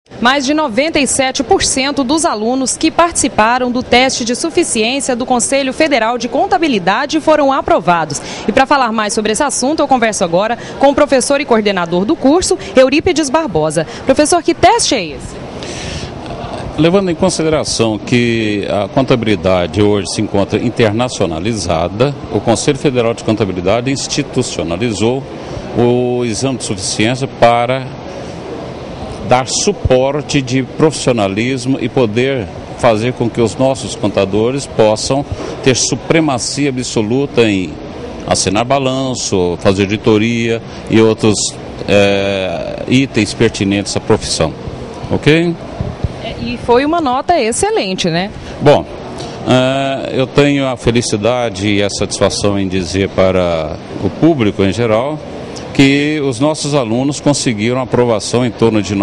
Mais de 97% dos alunos que participaram do teste de suficiência do Conselho Federal de Contabilidade foram aprovados. E para falar mais sobre esse assunto, eu converso agora com o professor e coordenador do curso, Eurípides Barbosa. Professor, que teste é esse? Levando em consideração que a contabilidade hoje se encontra internacionalizada, o Conselho Federal de Contabilidade institucionalizou o exame de suficiência para dar suporte de profissionalismo e poder fazer com que os nossos contadores possam ter supremacia absoluta em assinar balanço, fazer auditoria e outros itens pertinentes à profissão. Ok? E foi uma nota excelente, né? Bom, eu tenho a felicidade e a satisfação em dizer para o público em geral que os nossos alunos conseguiram aprovação em torno de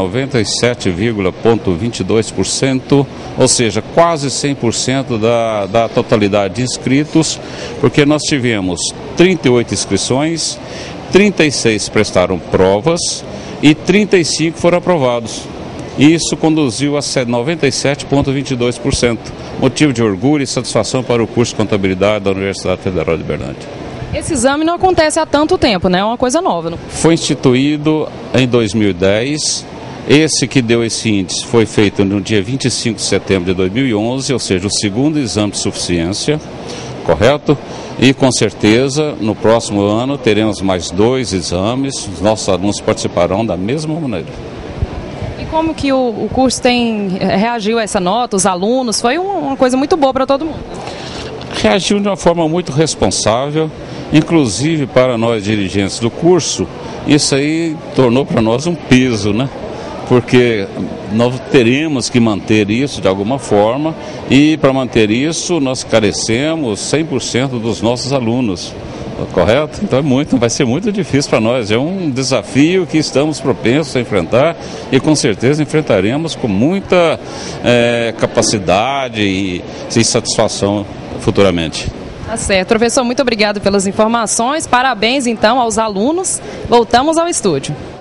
97,22%, ou seja, quase 100% da totalidade de inscritos, porque nós tivemos 38 inscrições, 36 prestaram provas e 35 foram aprovados. Isso conduziu a 97,22%, motivo de orgulho e satisfação para o curso de Contabilidade da Universidade Federal de Uberlândia. Esse exame não acontece há tanto tempo, né? É uma coisa nova. Não? Foi instituído em 2010. Esse que deu esse índice foi feito no dia 25 de setembro de 2011, ou seja, o segundo exame de suficiência, correto? E com certeza, no próximo ano, teremos mais 2 exames. Os nossos alunos participarão da mesma maneira. E como que o curso reagiu a essa nota, os alunos? Foi uma coisa muito boa para todo mundo. Reagiu de uma forma muito responsável, inclusive para nós dirigentes do curso, isso aí tornou para nós um peso, né? Porque nós teremos que manter isso de alguma forma e para manter isso nós carecemos 100% dos nossos alunos, correto? Então vai ser muito difícil para nós, é um desafio que estamos propensos a enfrentar e com certeza enfrentaremos com muita capacidade e satisfação futuramente. Tá certo. Professor, muito obrigado pelas informações. Parabéns, então, aos alunos. Voltamos ao estúdio.